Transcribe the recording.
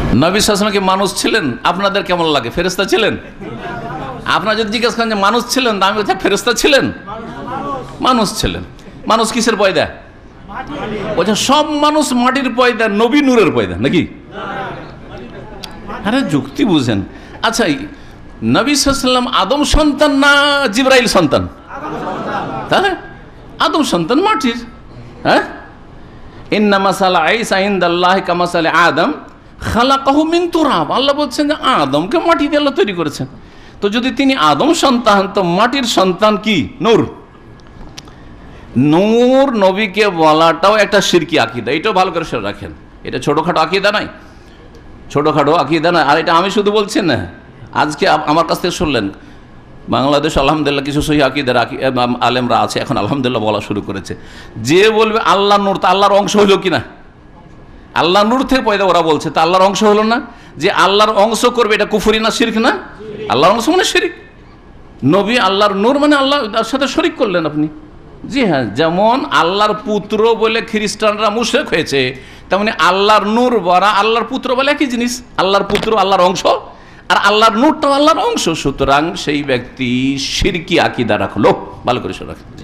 নবী সাল্লাল্লাহু আলাইহি ওয়াসাল্লাম কি মানুষ ছিলেন? আপনাদের কেমন লাগে? ফেরেশতা ছিলেন? আপনারা যদি জিজ্ঞেস করেন যে মানুষ ছিলেন, আমি বলছি ফেরেশতা ছিলেন? মানুষ ছিলেন। মানুষ কিসের পয়দা? বলছে সব মানুষ মাটির পয়দা, নবী নূরের পয়দা নাকি? আরে যুক্তি বুঝেন। আচ্ছা, নবী সাল্লাল্লাহু আলাইহি ওয়াসাল্লাম আদম সন্তান না জিবরাইল সন্তান? তাহলে আদম সন্তান মাটির। হ্যাঁ, ইন্না মাসালা ঈসা ইনদাল্লাহি কামাসালি আদম খালাকাহু মিন তুরাব। আল্লাহ বলছেন যে আদমকে মাটি দিয়ে আল্লাহ তৈরি করেছেন। তো যদি তিনি আদম সন্তান, তো মাটির সন্তান কি? নূর। নূর নবীকে বলাটাও একটা শিরকি আকীদা, এটাও ভালো করে শুনে রাখেন। এটা ছোটোখাটো আকীদা নয়, ছোটোখাটো আকীদা নয়। আর এটা আমি শুধু বলছি না, আজকে আমার কাছ থেকে শুনলেন বাংলাদেশ আলহামদুলিল্লাহ কিছু সহি আকীদার আলেমরা আছে, এখন আলহামদুলিল্লাহ বলা শুরু করেছে। যে বলবে আল্লাহ নূর, তা আল্লাহর অংশ হলো কিনা? আল্লাহ নূর থেকে পয়দা ওরা বলছে, তা আল্লাহর অংশ হলো না? যে আল্লাহর অংশ করবে, এটা কুফরি না শিরক না? আল্লাহর অংশ মানে শিরক। নবী আল্লাহর নূর মানে আল্লাহর সাথে শরিক করলেন আপনি। জি হ্যাঁ, যেমন আল্লাহর পুত্র বলে খ্রিস্টানরা মুশরিক হয়েছে, তেমনি আল্লাহর নূর বলা আল্লাহর পুত্র বলে একই জিনিস। আল্লাহর পুত্র আল্লাহর অংশ, আর আল্লাহর নূরটাও আল্লাহর অংশ। সুতরাং সেই ব্যক্তি শিরকি আকীদা রাখলো। ভালো করে শোনা।